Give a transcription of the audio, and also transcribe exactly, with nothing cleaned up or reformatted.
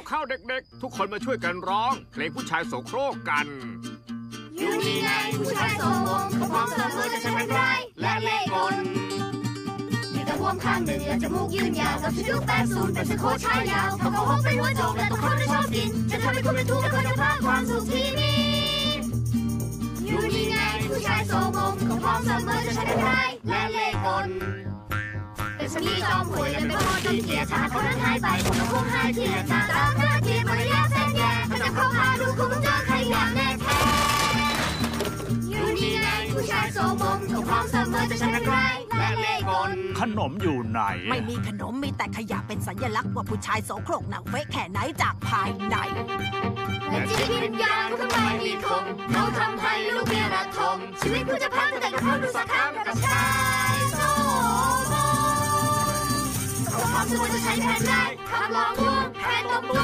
เข้าเด็กๆทุกคนมาช่วยกันร้องเพลงผู้ชายโสโครกกันอยู่นี่ไงผู้ชายโสมงเขาพร้อมเสมอจะใช้เป็นไรและเล่ห์กลมีกระพวงข้างหนึ่งและจมูกยืนยาวกับชุดแปดศูนย์เป็นสโคชายยาวเขาก็หกเป็นหัวโจกและตัวคนที่ชอบกินจะทำให้คุณเป็นทุกข์และคนจะพลาดความสุขที่มีอยู่นี่ไงผู้ชายโสมงเขาพร้อมเสมอจะใช้เป็นไรและเล่ห์กลเป็นสมีจอมห่วยและเป็นพ่อจนเกลียดชาติคนนั้นหายไปผมก็คงหายเกลียดตาตามหน้าเกลียดมารยาทแสนแย่ถ้าจะเข้าหาดูคงต้องเจอใครอย่างแน่แท้อยู่นี่ไงผู้ชายโสมงเขาพร้อมเสมอจะใช้เป็นไรและเล่ห์กลขนมอยู่ไหนไม่มีขนมมีแต่ขยะเป็นสัญลักษณ์ว่าผู้ชายโสโครกหนังเฟะแค่ไหนจากภายในและจิตวิญญาณเขาทำไมมีคงเขาทำให้ลูกเมียระทมชีวิตคุณจะพังแต่กับเขาดูสักครั้งกับชายโสมงเขาพร้อมจะว่าจะใช้แผนได้ทำลองวงแผนตบมือ